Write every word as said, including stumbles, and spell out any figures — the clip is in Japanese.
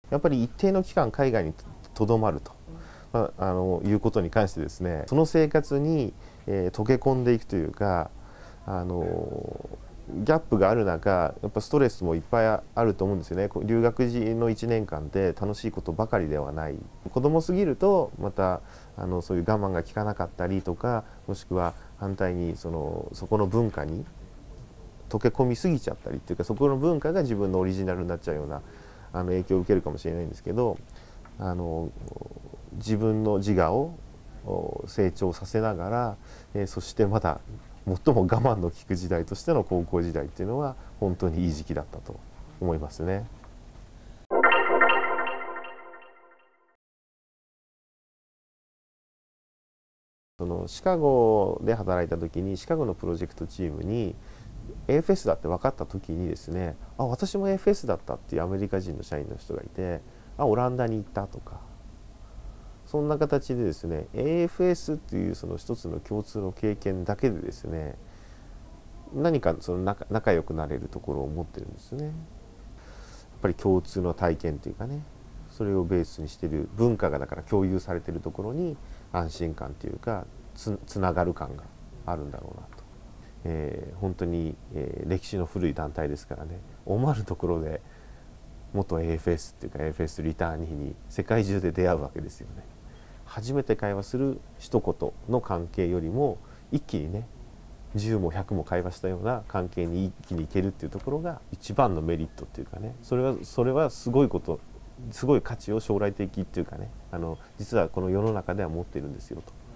やっぱり一定の期間海外にとどまると、まあ、あのいうことに関してですね、その生活に、えー、溶け込んでいくというか、あのギャップがある中、やっぱストレスもいっぱいあると思うんですよね。留学時のいちねんかんで楽しいことばかりではない。子供すぎるとまたあのそういう我慢が効かなかったりとか、もしくは反対にそのそこの文化に溶け込みすぎちゃったりっていうか、そこの文化が自分のオリジナルになっちゃうようなあの影響を受けるかもしれないんですけど、あの自分の自我を成長させながら、えー、そしてまた最も我慢の利く時代としての高校時代っていうのは本当にいい時期だったと思いますね。そのシカゴで働いた時に、シカゴのプロジェクトチームに エーエフエス だって分かった時にですね、あ、私も エーエフエス だったっていうアメリカ人の社員の人がいて、あ、オランダに行ったとか、そんな形でですね、 エーエフエス っていうその一つの共通の経験だけでですね、何かその 仲, 仲良くなれるところを持ってるんですね。やっぱり共通の体験というかね、それをベースにしている文化がだから共有されているところに安心感というか つ, つながる感があるんだろうなと、えー、本当に、えー、歴史の古い団体ですからね、思わぬところで元 エーエフエス っていうか エーエフエス リターニーに世界中で出会うわけですよね。初めて会話する一言の関係よりも一気にね、じゅうもひゃくも会話したような関係に一気にいけるっていうところが一番のメリットっていうかね、それはそれはすごいこと、すごい価値を将来的っていうかね、あの実はこの世の中では持っているんですよと。